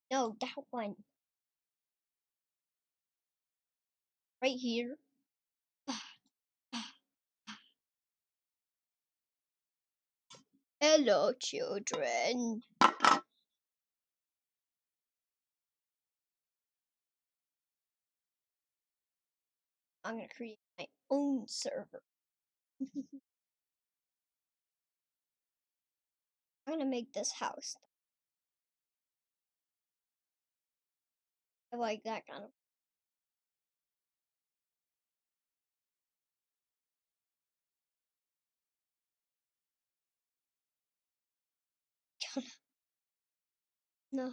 No, that one. Right here. Hello, children. I'm gonna create my own server. I'm gonna make this house. I like that kind of. No.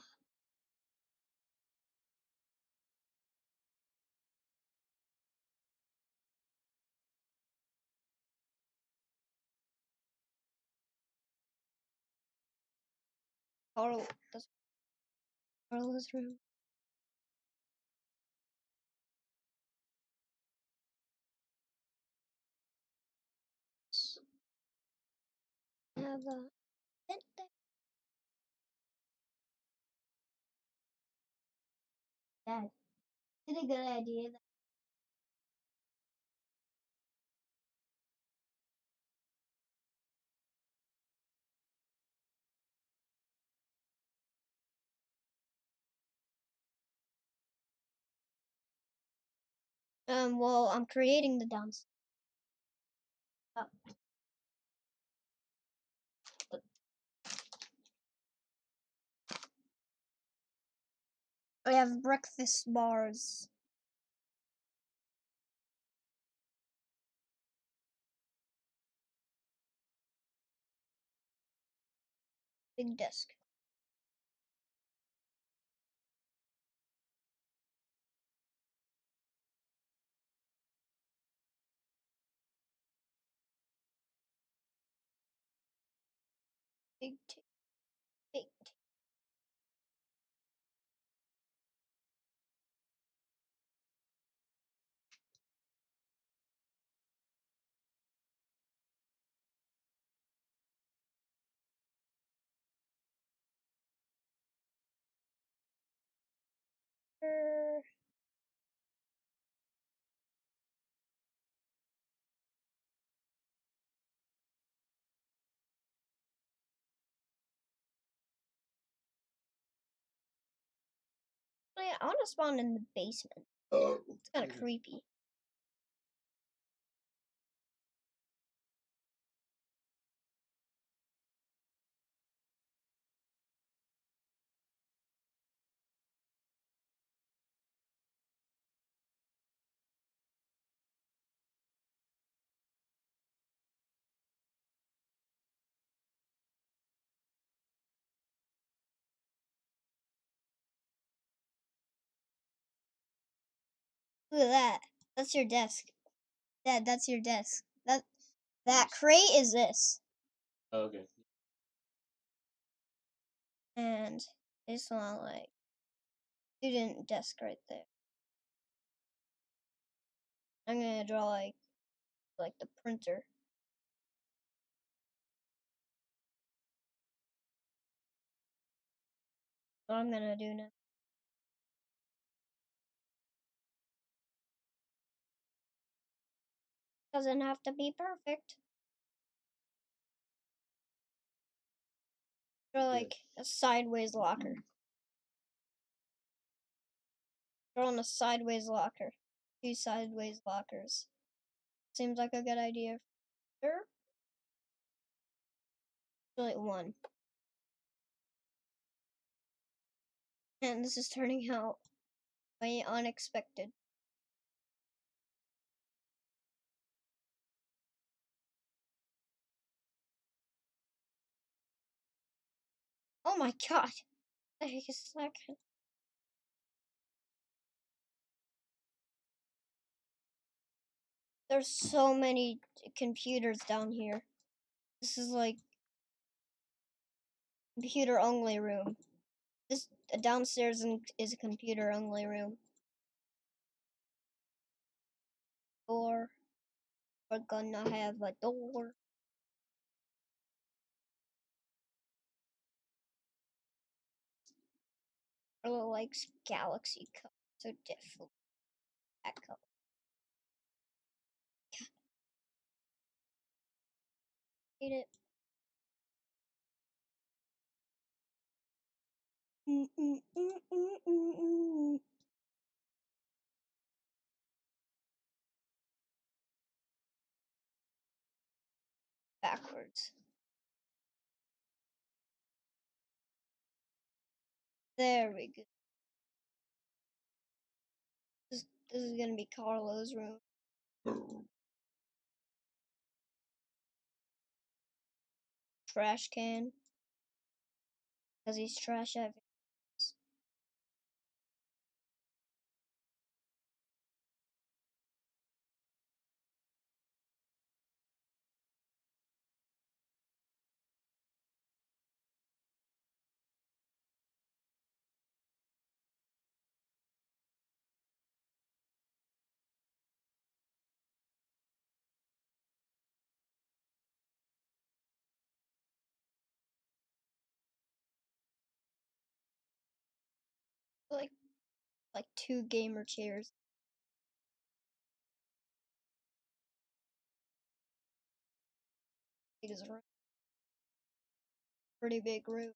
Carl. That's Carla's room. Have a. Dad, is it a good idea? Well, I'm creating the downstairs. Oh, I have breakfast bars. Big desk. Big big table. Yeah, I want to spawn in the basement. It's kind of creepy. Look at that. That's your desk. Dad, that's your desk. That crate is this. Okay. And this one like student desk right there. I'm gonna draw like the printer. What I'm gonna do now. Doesn't have to be perfect. Draw like a sideways locker. Draw on a sideways locker. 2 sideways lockers. Seems like a good idea. Sure. Like 1. And this is turning out way unexpected. Oh my god! Take a second. There's so many computers down here. This is like computer only room. This downstairs is a computer only room. Door. We're gonna have a door. Carla likes galaxy color, so definitely that color. Hate it. Backwards. There we go. This is gonna be Carlo's room. Trash can. Because he's trash at videos. Like like 2 gamer chairs. It is a pretty big room.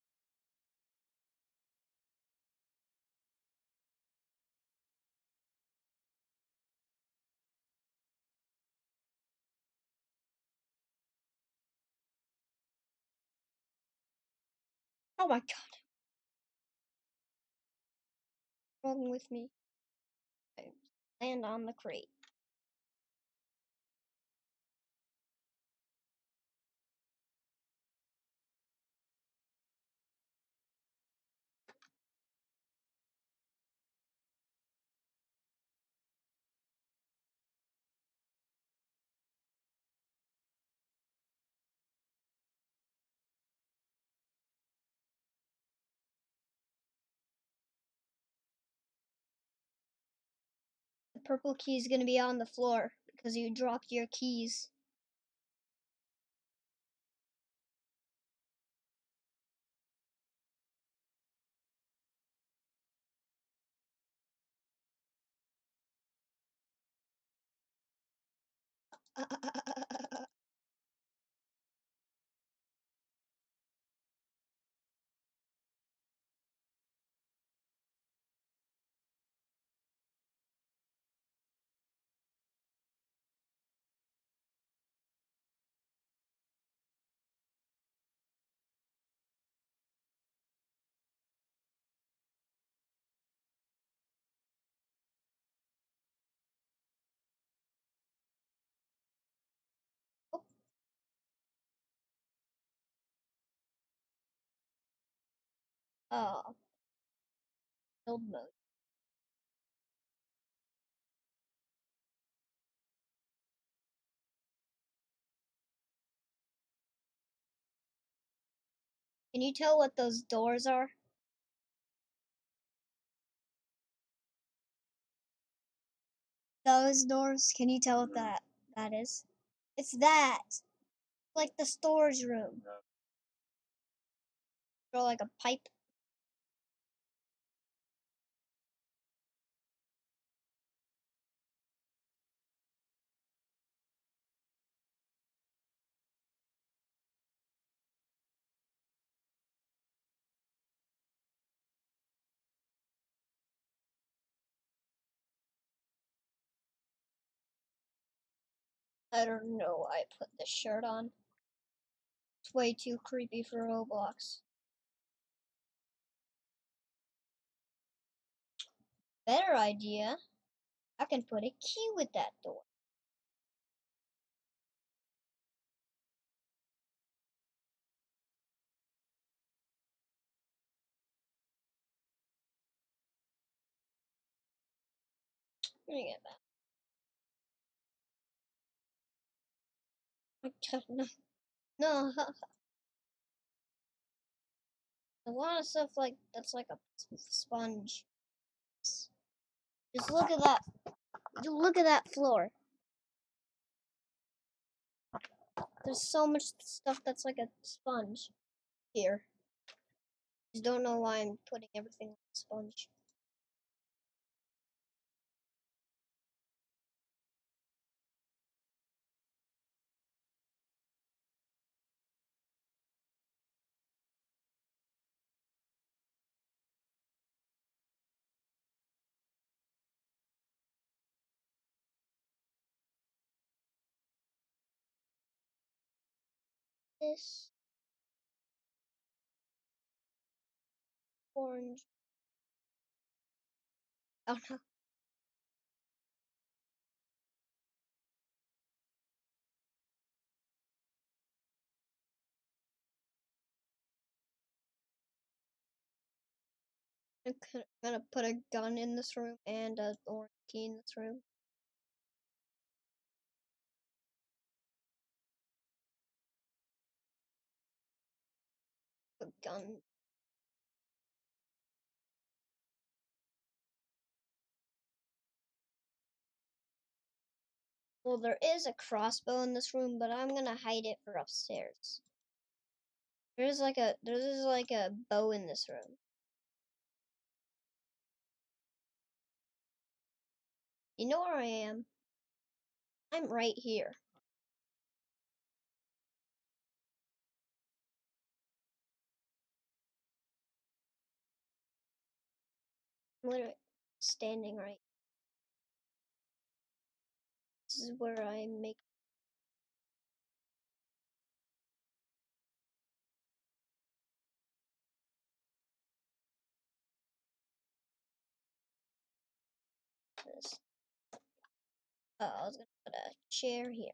Oh my god. What's wrong with me? I land on the crate. The purple key is gonna be on the floor because you dropped your keys. Oh, build mode. Can you tell what those doors are? Those doors. Can you tell what that is? It's that. Like the storage room. Or like a pipe. I don't know why I put this shirt on. It's way too creepy for Roblox. Better idea. I can put a key with that door. Let me get back. No, no. A lot of stuff like that's like a sponge. Just look at that. Look at that floor. There's so much stuff that's like a sponge here. Just don't know why I'm putting everything on the sponge. This orange. Oh no. I'm gonna put a gun in this room and a orange key in this room. A gun. Well, there is a crossbow in this room, but I'm gonna hide it for upstairs. There's like a bow in this room. You know where I am? I'm right here. I'm literally standing right. This is where I make this. Oh, I was gonna put a chair here.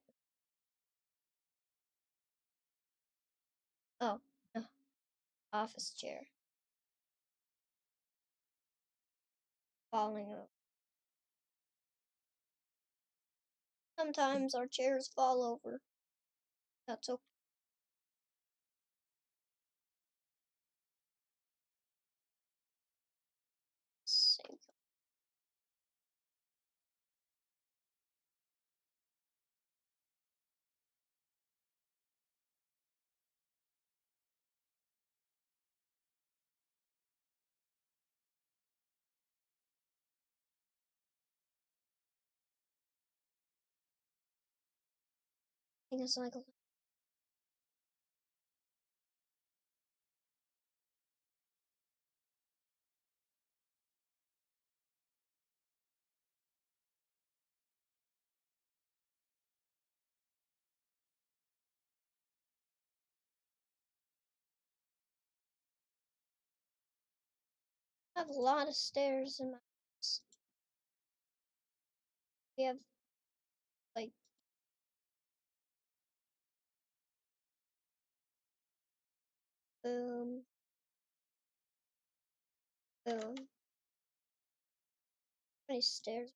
Oh, no. Office chair. Falling over. Sometimes our chairs fall over. That's okay. Same. I think it's like I have a lot of stairs in my house. We have like boom, boom. How many stairs?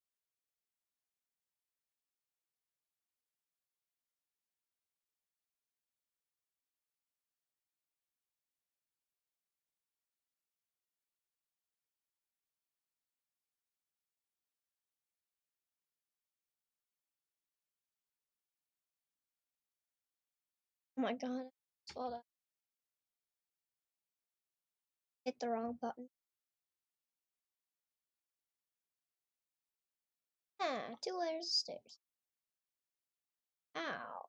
Oh my god, I saw that. Hit the wrong button. Ah, 2 layers of stairs. Ow.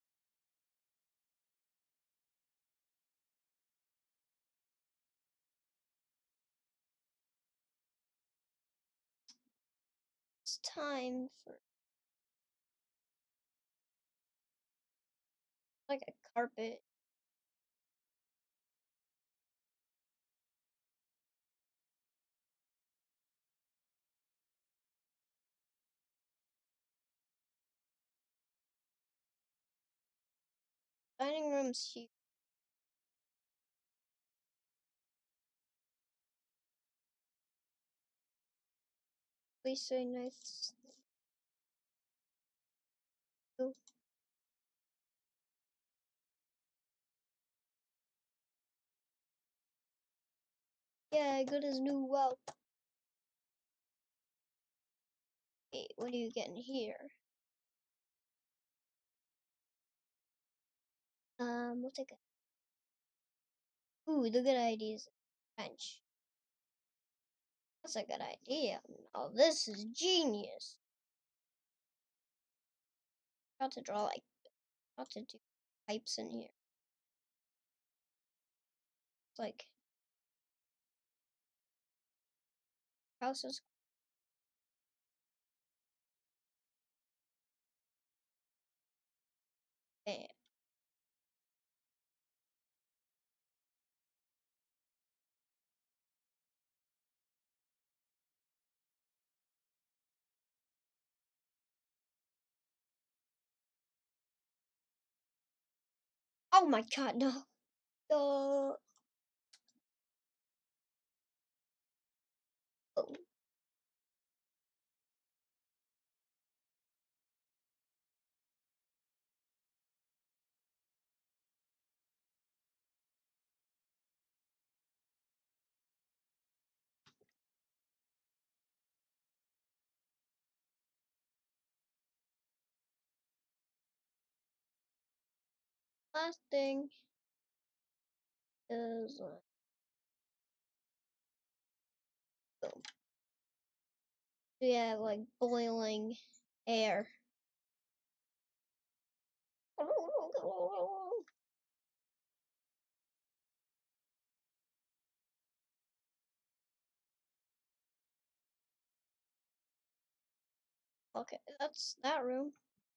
It's time for like a carpet. Dining room's huge. Please say nice. Oh, yeah, good as new. Well, wait, what are you getting here? We'll take a. Ooh, the good idea is French. That's a good idea. Oh, this is genius. Got to draw like, got to do pipes in here. It's like houses. Bam. Oh my god, no. Oh, last thing is boom. We have like boiling air. Okay, that's that room.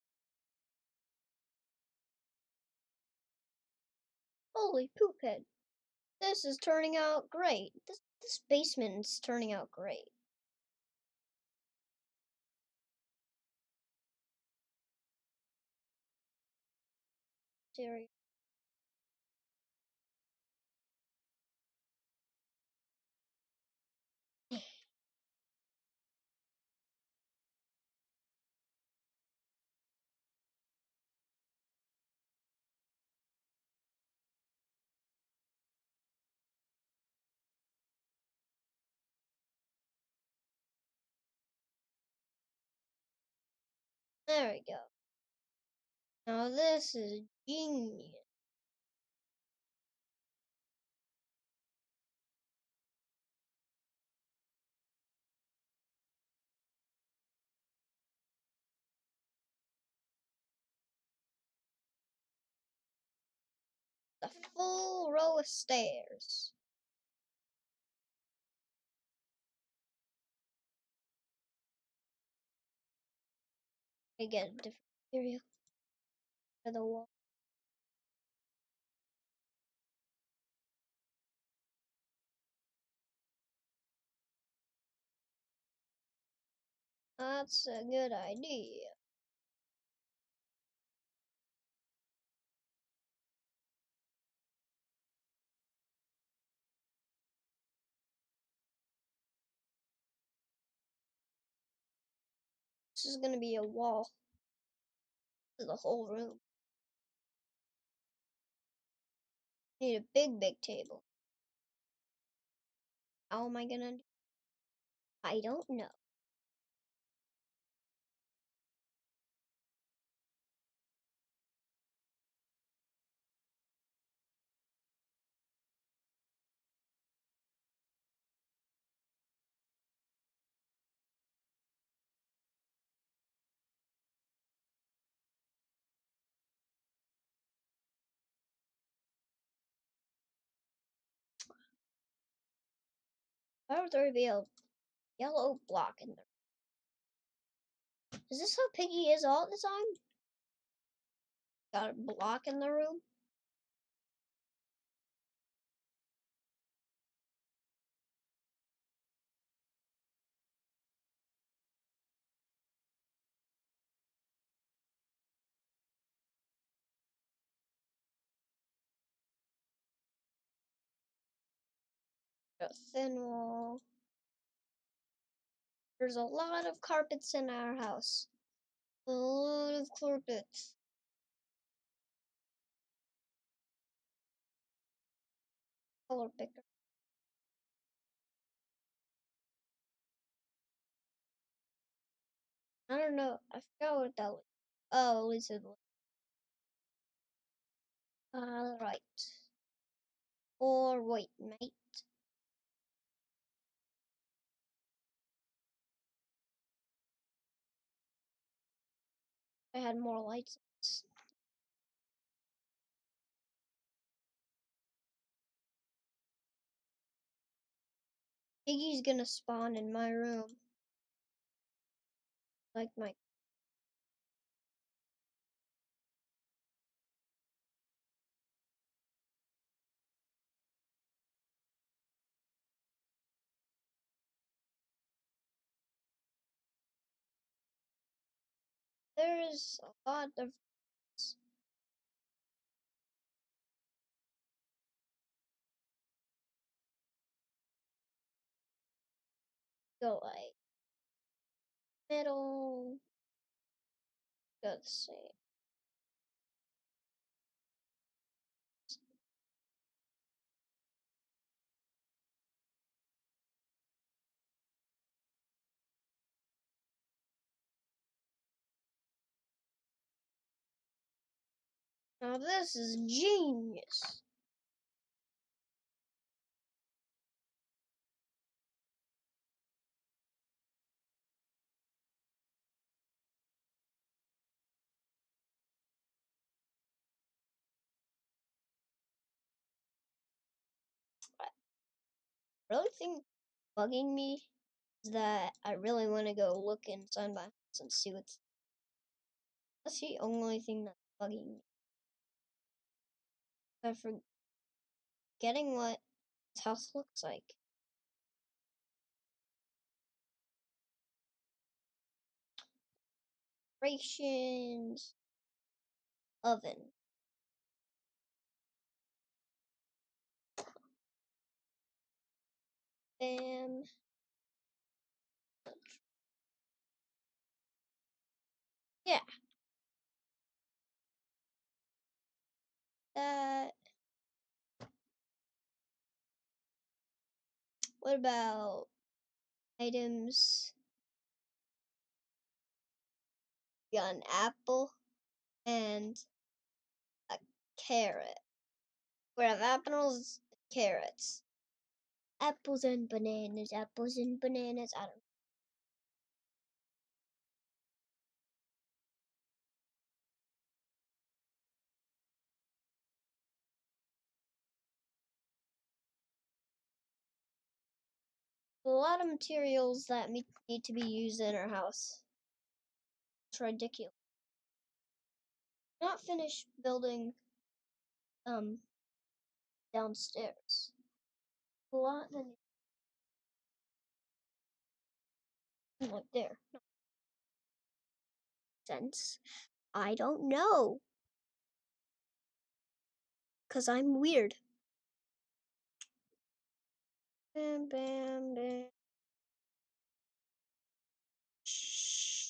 Holy poop head. This is turning out great. This basement is turning out great. Seriously. There we go. Now this is genius. The full row of stairs. I get a different area for the wall. That's a good idea. This is gonna be a wall to the whole room. Need a big table. How am I gonna do? I don't know. Why would there be a yellow block in there? Is this how Piggy is all the time? Got a block in the room? A thin wall. There's a lot of carpets in our house. A lot of carpets. Color picker. I don't know. I forgot what that was. Oh, lizard. Alright. Or wait, mate. I had more lights. Piggy's gonna spawn in my room. Like my. There's a lot of. Go like. Middle. Go the same. Now this is genius. I really think bugging me is that I really want to go look inside my house and see what's. That's the only thing that's bugging me. I'm forgetting what this house looks like. Rations. Oven. Bam. Yeah. That. What about items? We got an apple and a carrot. We have apples and carrots. Apples and bananas. Apples and bananas. I don't know. A lot of materials that need to be used in our house. It's ridiculous. Not finished building downstairs. A lot that like there. No sense. I don't know. Cause I'm weird. Bam bam bam. Shh.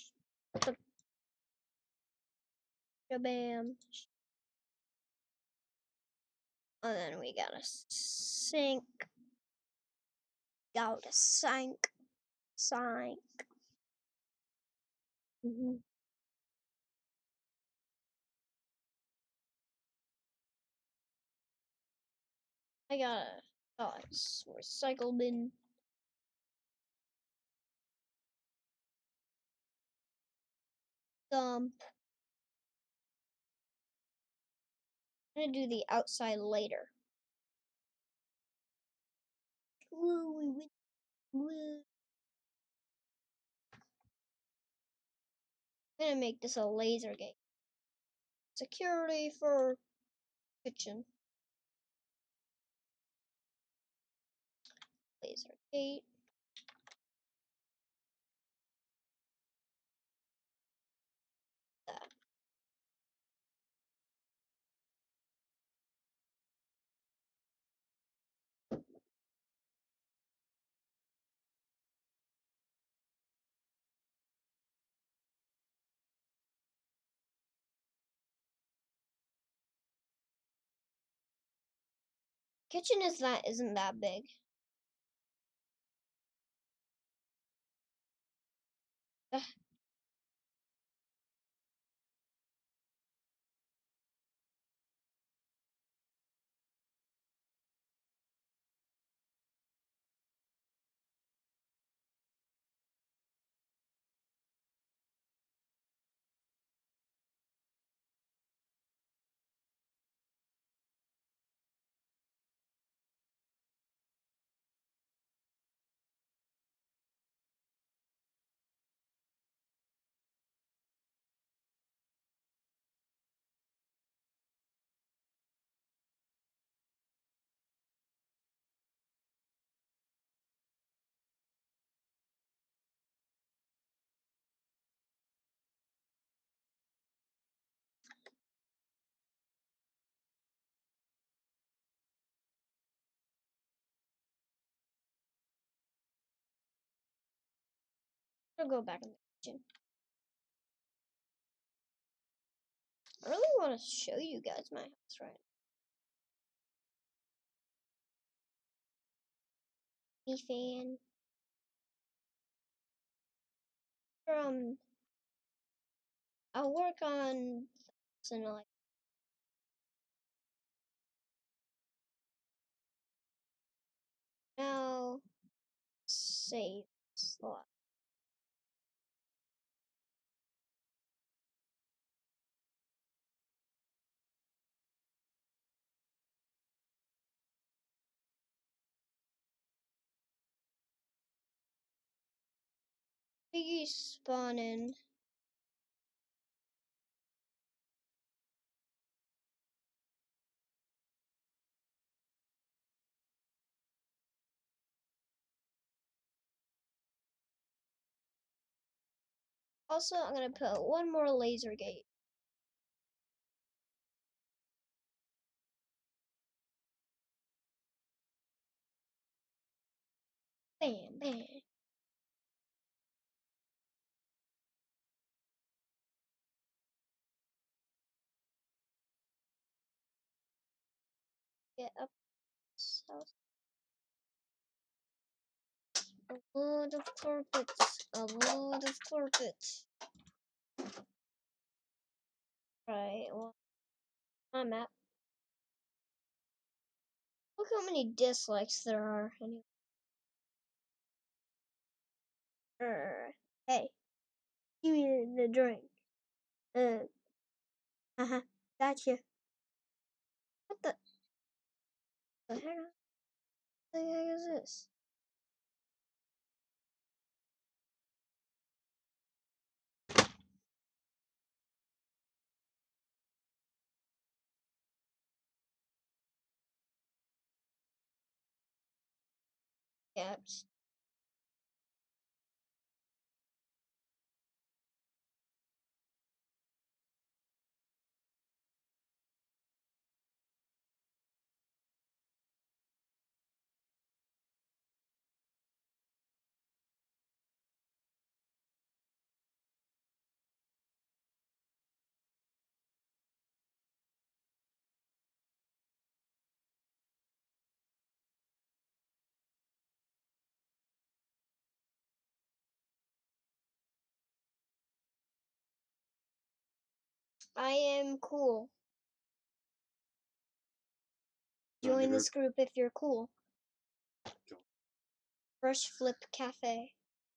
Bam. And then we got a sink. Got a sink. Sink. I got a recycle bin. Dump. I'm gonna do the outside later. Woo, we win. Woo. I'm gonna make this a laser gate. Security for kitchen. Laser gate. That. Kitchen isn't that big. I'll go back in the kitchen. I really want to show you guys my house right now. Fan. I'll work on something like now. Save slot. Piggy spawning. Also, I'm gonna put one more laser gate. Bam, bam. Get up south. A load of carpets. A load of carpets. Right, well, I'm at. Look how many dislikes there are. Hey, give me the drink. Haha, gotcha. What the heck? The heck is this? Caps. I am cool. Join this group if you're cool. Fresh Flip Cafe.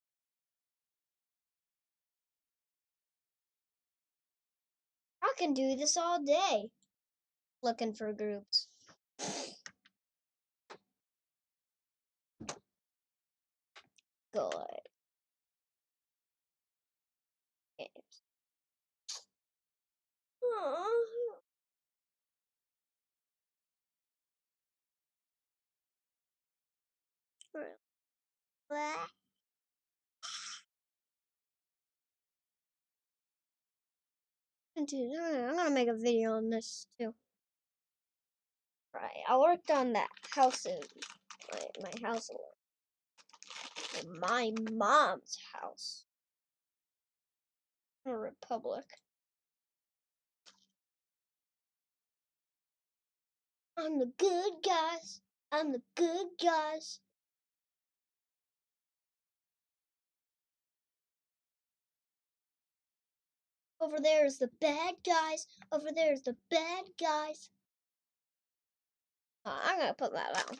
I can do this all day. Looking for groups. Good. Games. Dude, I'm gonna make a video on this too. Right, I worked on that house in my house a lot. My mom's house. In a republic. I'm the good guys. I'm the good guys. Over there is the bad guys. Over there is the bad guys. I'm gonna put that out.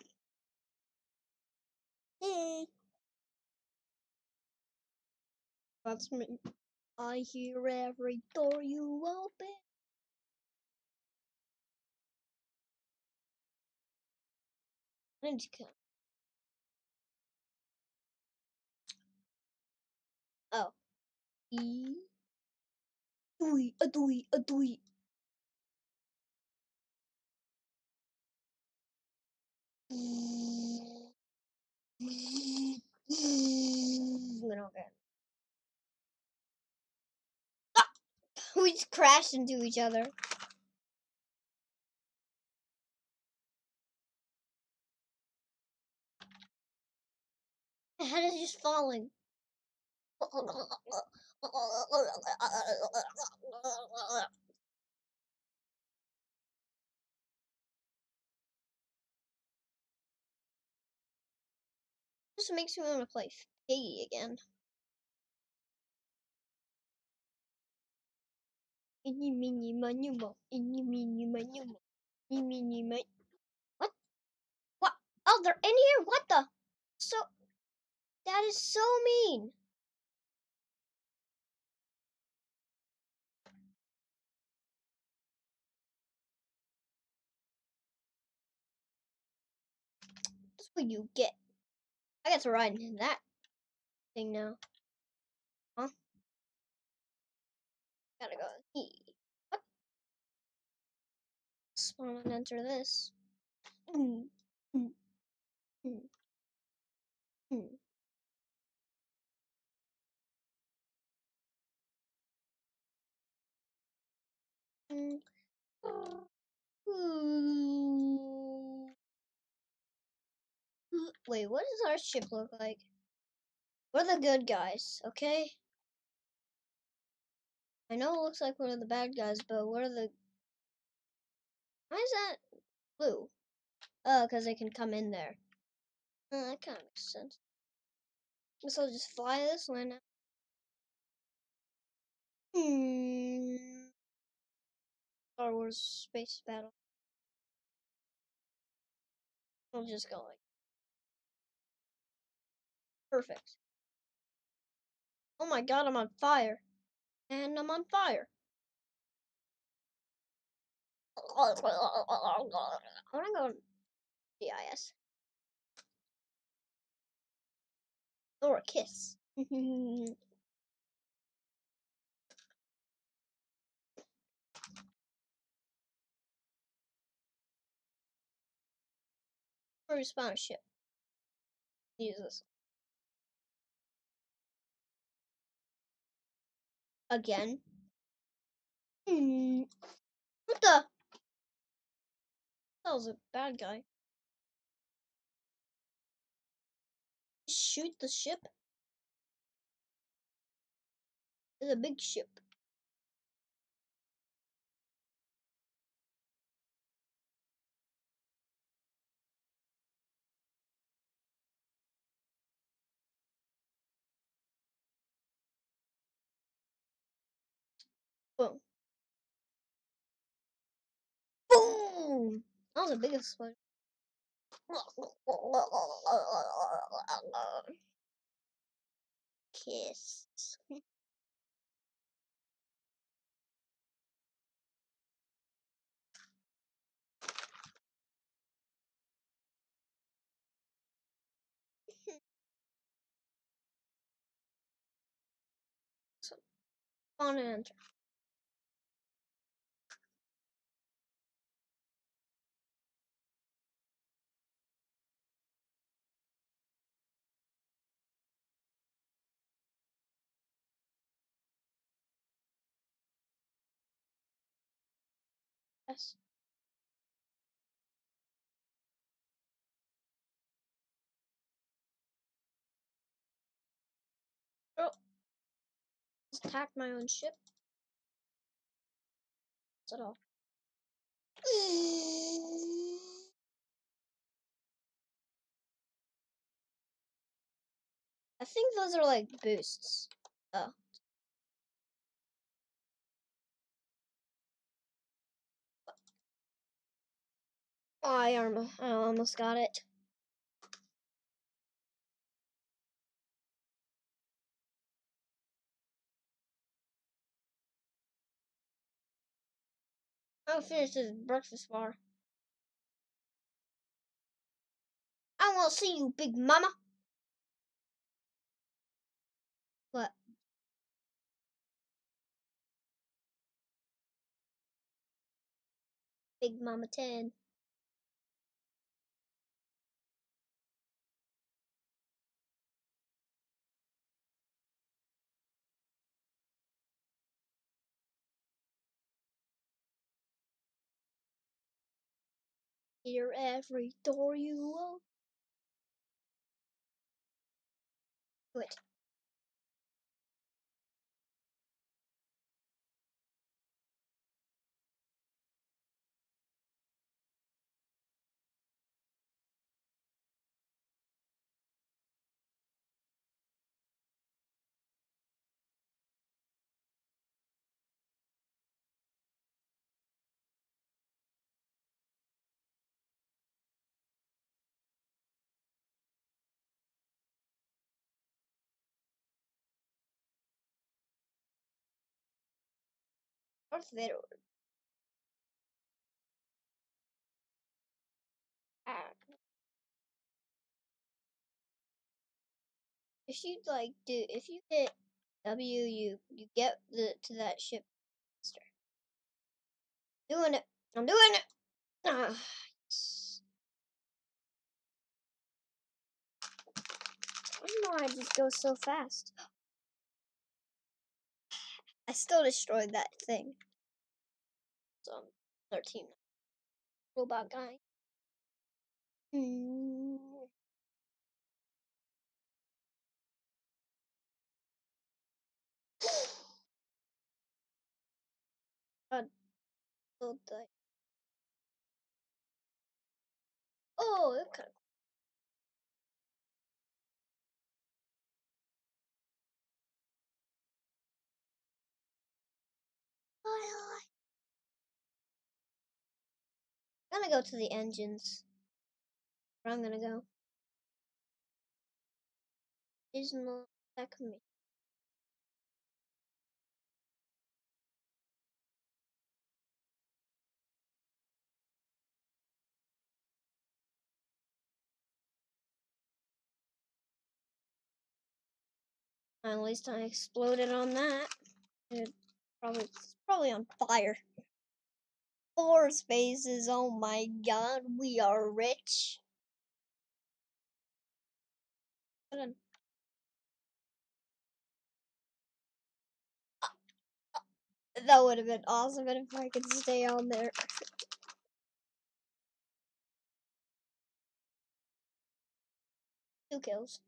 Hey. That's me. I hear every door you open. I need to come. Oh. E. Doi, a doi, a doi. Okay. We just crashed into each other. My head is just falling. Just makes me want to play Piggy again. Eeny, meeny, miny, mo. Eeny, meeny, miny, mo. Eeny, meeny, miny. What? What? Oh, they're in here? What the? So, that is so mean. That's what you get. I get to ride in that thing now. Huh? Gotta go. What? Spawn and enter this. Mm, mm, mm, mm. Mm. Ooh. Wait, what does our ship look like? We're the good guys, okay? I know it looks like we're the bad guys, but we're the. Why is that blue? Oh, because they can come in there. That kind of makes sense. Guess I'll just fly this way now. Star Wars Space Battle. I'll just go like. Perfect. Oh my god, I'm on fire. And I'm on fire. I want to go GIS. Or a kiss. Or respawn a ship. Use this. Again. What the? That was a bad guy. Shoot the ship? It's a big ship. Boom. Boom! That was a big explosion. Kiss. So, spawn and enter. Yes. Oh, just attacked my own ship. That's it all. I think those are like boosts. Oh. I almost got it. I'll finish this breakfast bar. I won't see you, Big Mama. What? Big Mama 10. Hear every door you open. Quit. Darth Vader. Ah. If you if you hit W, you get to that ship faster. Doing it. I'm doing it. Ah, yes. I don't know. I just go so fast. I still destroyed that thing. So 13 robot guy. Hmm. God, killed the. Oh, okay. I'm gonna go to the engines. Where I'm gonna go. Is not that commission. At least I exploded on that. It's probably on fire. 4 spaces. Oh my god, we are rich. That would have been awesome if I could stay on there. 2 kills.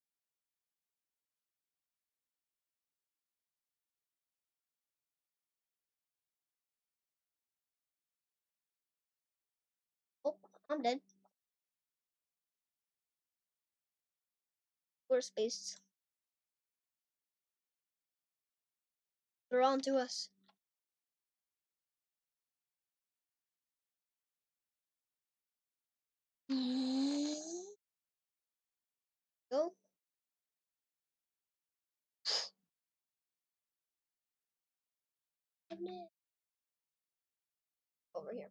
Oh, I'm dead. 4 spaces. They're on to us. Go. Over here.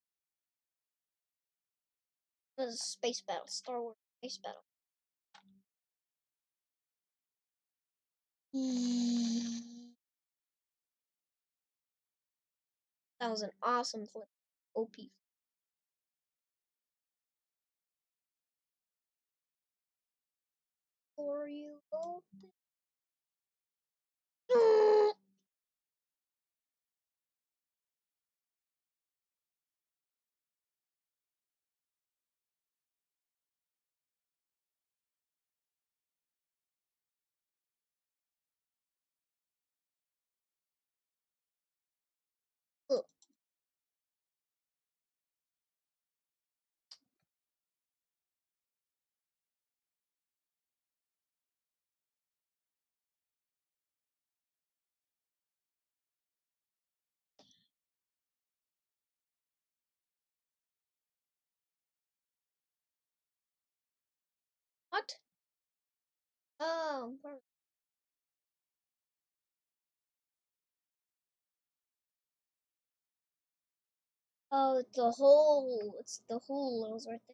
This is a space battle. Star Wars space battle. That was an awesome flip. OP. For you both. What? Oh, oh, it's the hole. It's the hole. It was right there.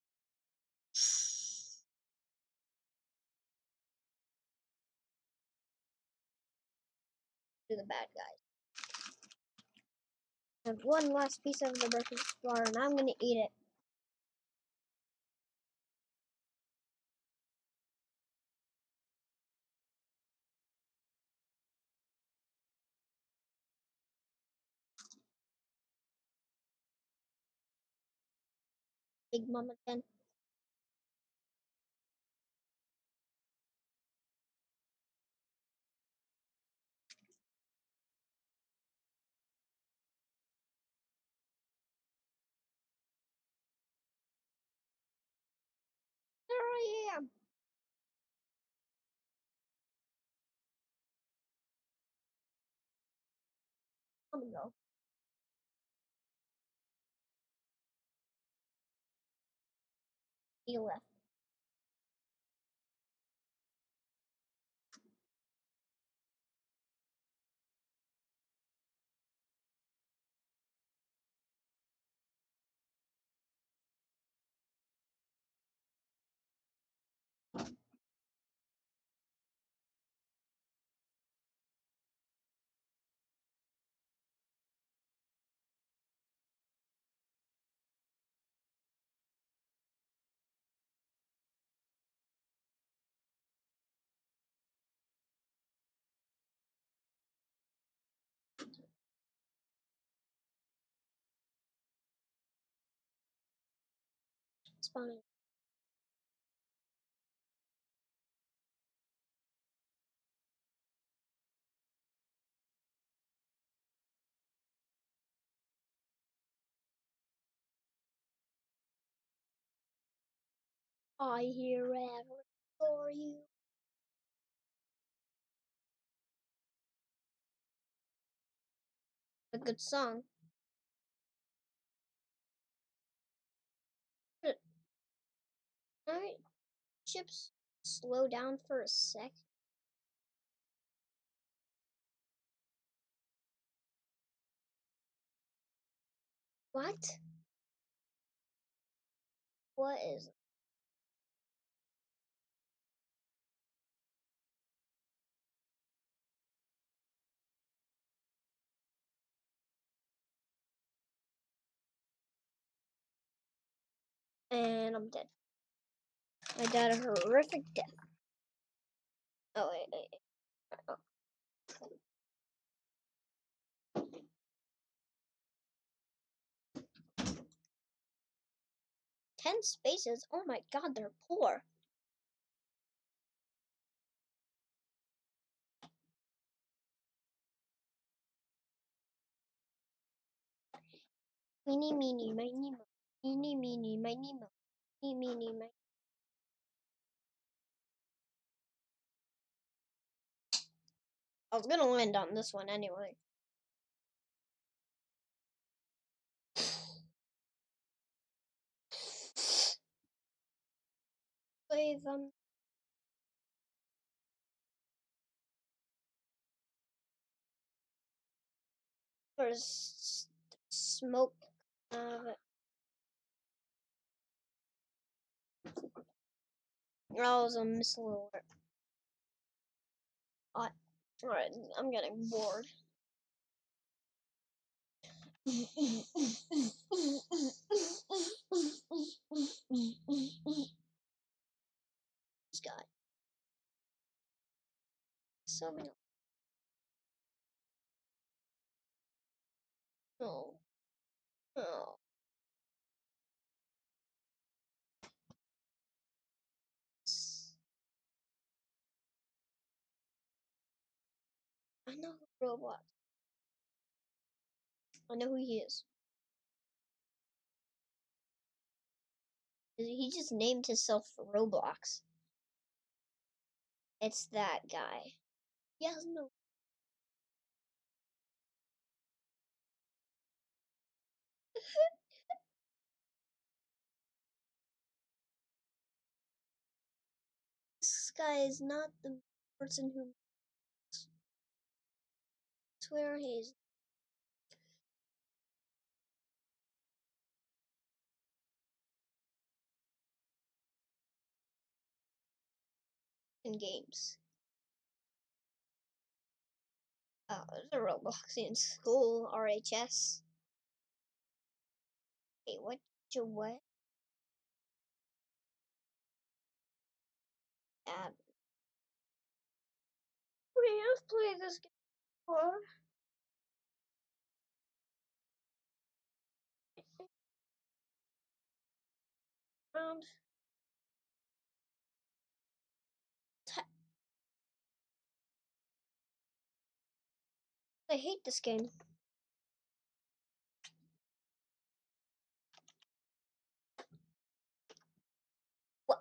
To the bad guys. I have one last piece of the breakfast bar, and I'm gonna eat it. Big Mama 10. There I am. I'm gonna go. He left. fine. I hear every for you. A good song. Alright, ships slow down for a sec. What? What is? And I'm dead. I died a horrific death. Oh wait. Oh. 10 spaces? Oh my god, they're poor. Meeny, meeny, miny, mo. Meeny, meeny, miny, mo. Meeny, meeny, miny. I was gonna land on this one anyway. Play them. There's smoke out of it. Oh, it was a missile alert. Alright, I'm getting bored. This guy. So many. Oh. Oh. I know Roblox. I know who he is. He just named himself Roblox. It's that guy. He has no. This guy is not the person who. I swear he's. In games. Oh, there's a Roblox in school. RHS. Hey, what? What? Yeah. We have played this game before. Round. I hate this game. What?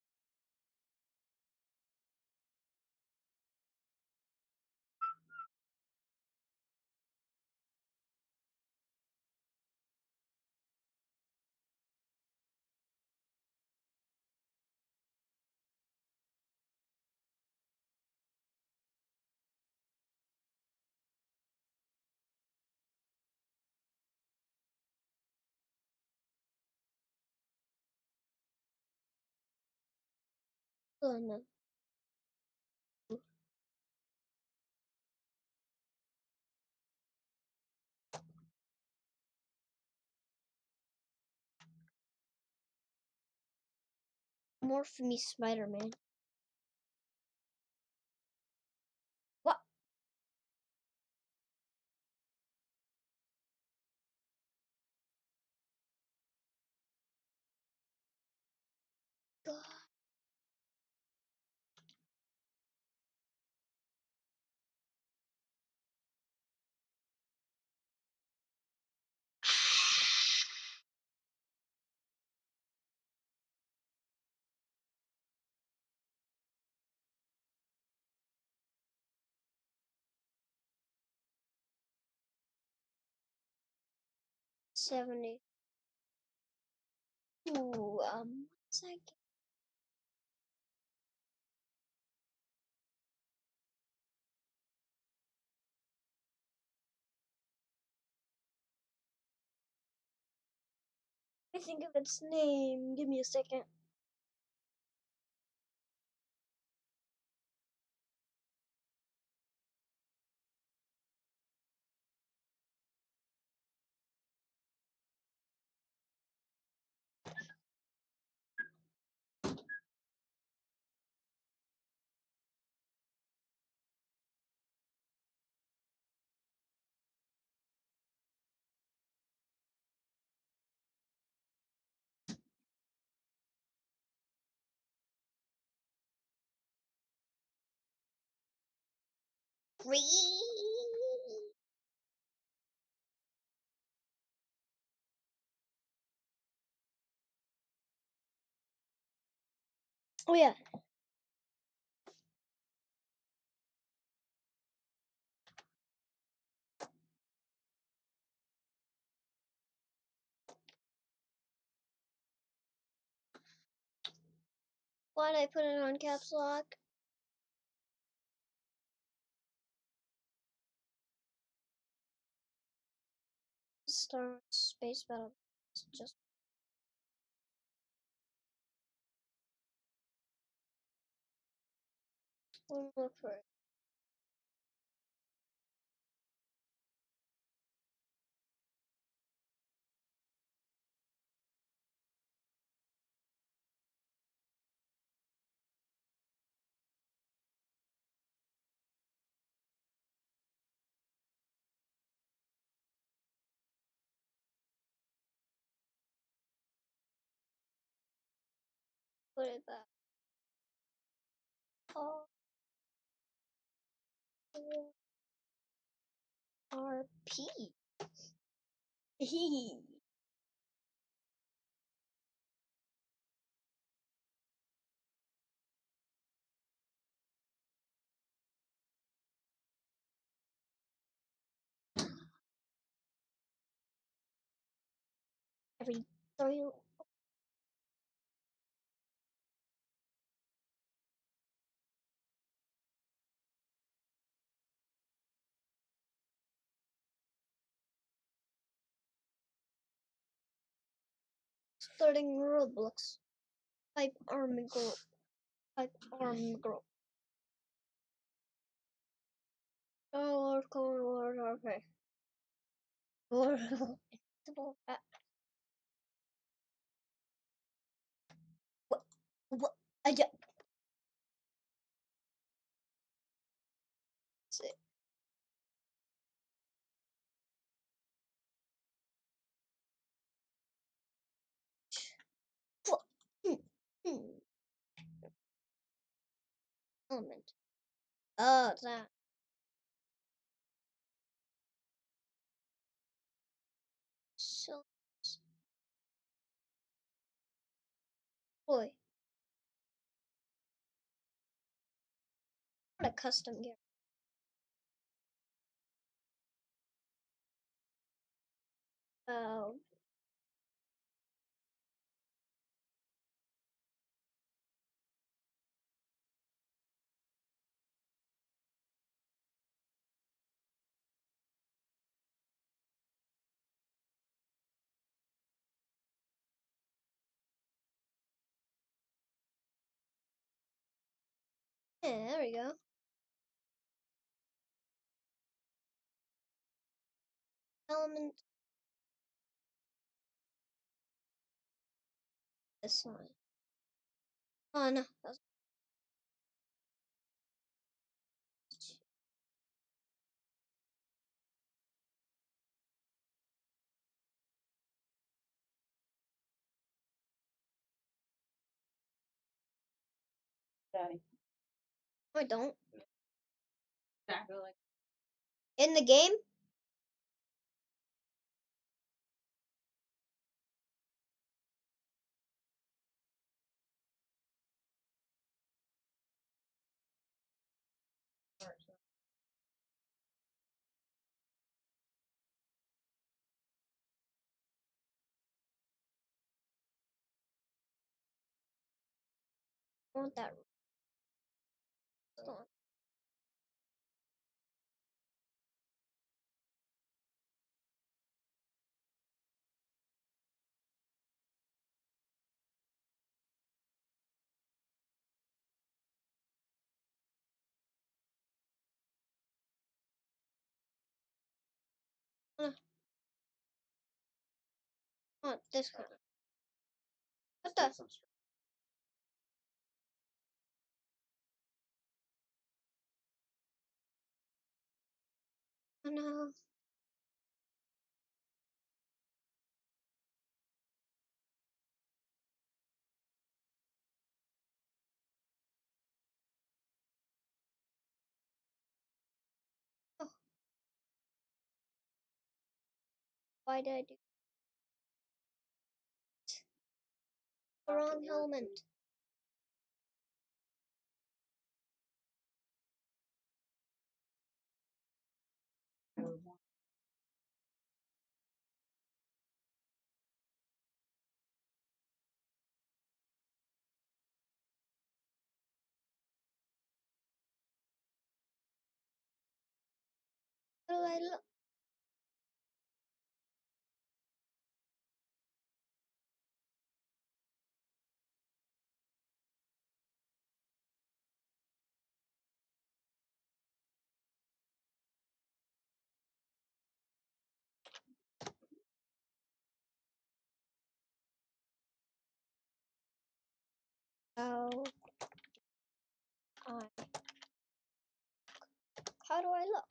Oh no. More for me, Spider-Man. What? 70. Ooh, what's that? I think of its name. Give me a second. Oh yeah. Why did I put it on caps lock? Star Space Battle. It's just look for it. Put it back. Oh, RP. Every 3 starting Roblox. Type army group. Type army group. Oh, Lord, okay. Lord, what? I just. What? Element. Oh, that. So. Boy. What a custom gear. Oh. Yeah, there we go. Element. This one. Oh, no. That's Daddy. I don't. Exactly like In the game? I want that. Hold on. I want this one. What the? Oh no. Oh, why did I do the wrong helmet? What do I look? Oh, I. How do I look?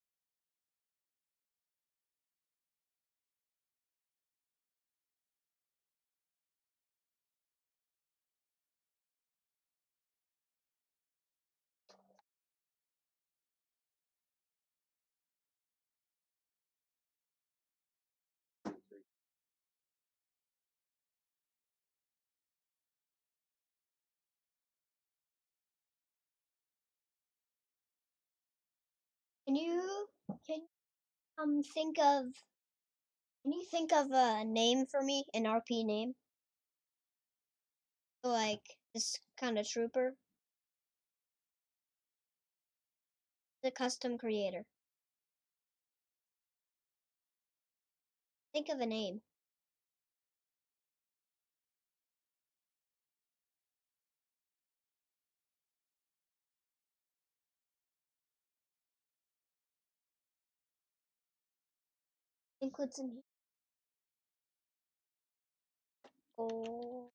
Can you can think of can you think of a name for me, an RP name? Like this kind of trooper, the custom creator. Think of a name. Includes in gold.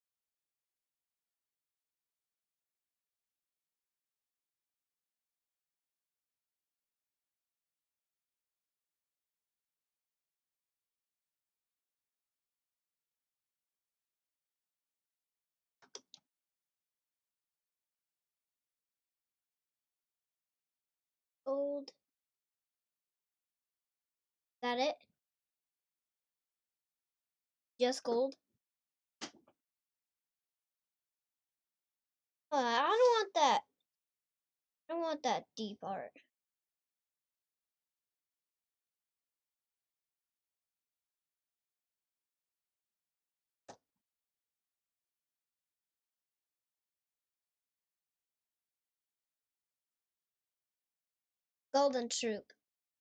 Gold. Is that it? Just gold? I don't want that. I don't want that deep art. Golden troop.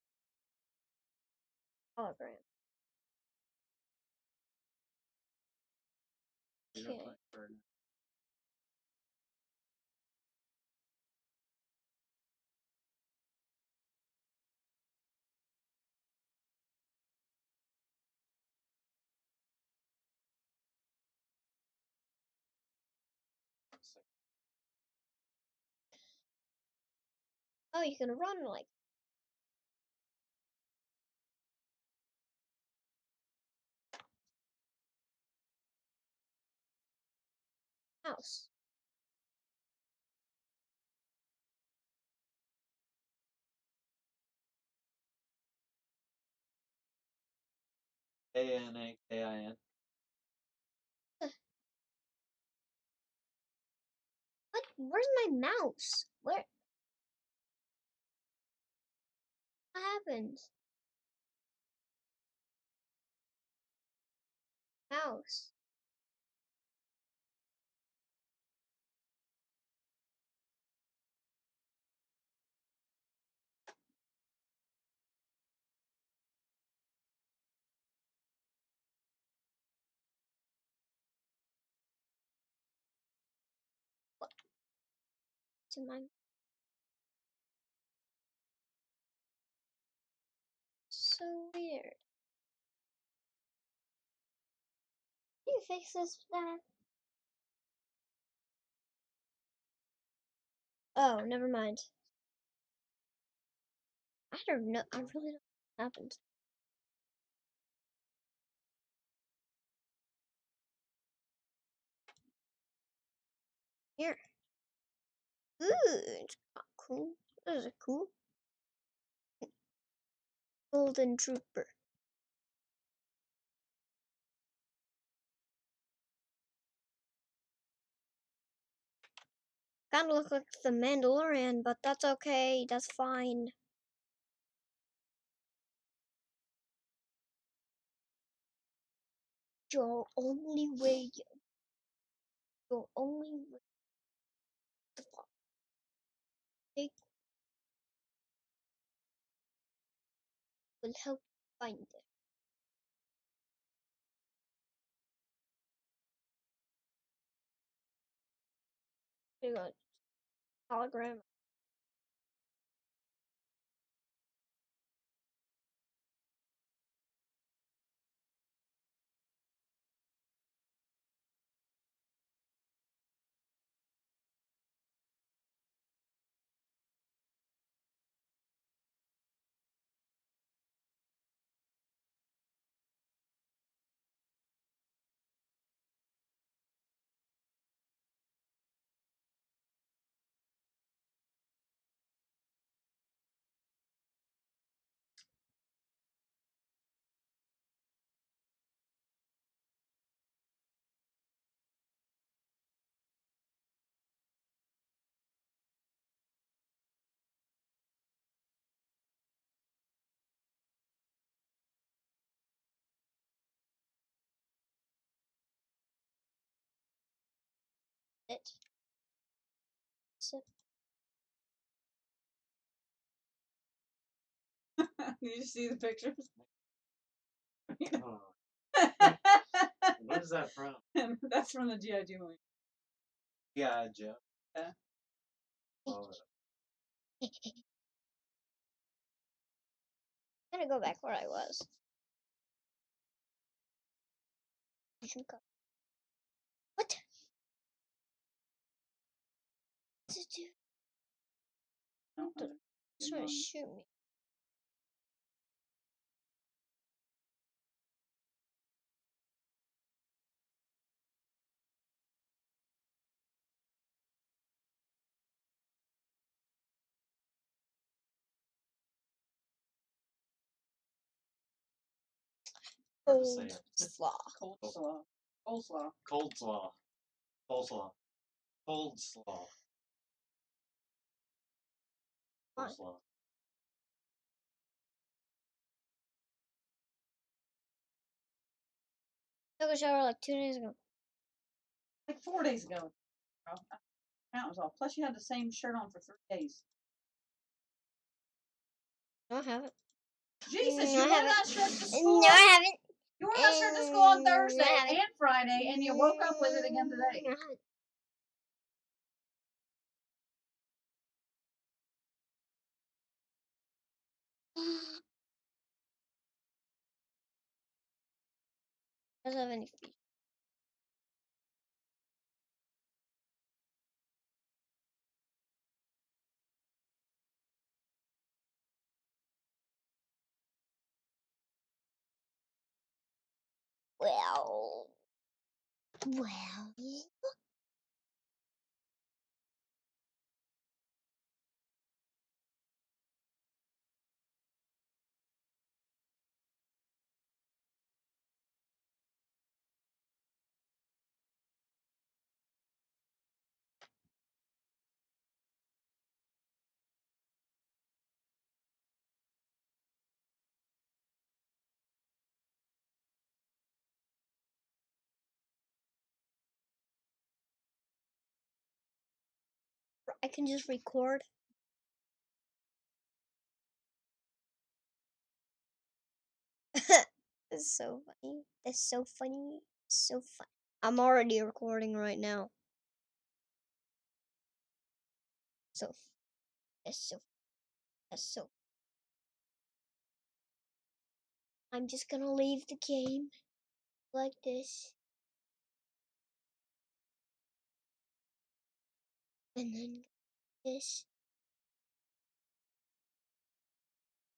Hologram. Okay. Oh, you can run like mouse. ANAKIN. What? Where's my mouse? What happened? Mouse. in my. So weird. Can you fix this, Dad? Oh, never mind. I don't know. I really don't know what happened. Here. Ooh, it's cool. This is cool. Golden Trooper. Kinda look like the Mandalorian, but that's okay. That's fine. Your only way. Your only way to take will help you find it. Here you go. Hologram. It. So, You just see the pictures. Oh, what is that from? That's from the G.I. Joe movie. Yeah, Joe. Yeah. Oh, I'm gonna go back where I was. What? What's it do? No, It's trying to shoot me. hard to say Cold it. slaw. Coleslaw. Coleslaw. Cold slaw. Coleslaw. Cold slaw. Fine. Coleslaw. Took a shower like 2 days ago. Like 4 days ago. Bro. Count was off. Plus, you had the same shirt on for 3 days. No, I haven't. Jesus, No, you I wore haven't. that shirt to school. No, I haven't. You wore that shirt to school on No, I Thursday haven't. and Friday, and you woke up with it again today. No, I haven't. Doesn't have any feet. Well. I can just record. It's so funny. That's so funny. So fun. I'm already recording right now. So that's so that's so. I'm just gonna leave the game like this, and then this.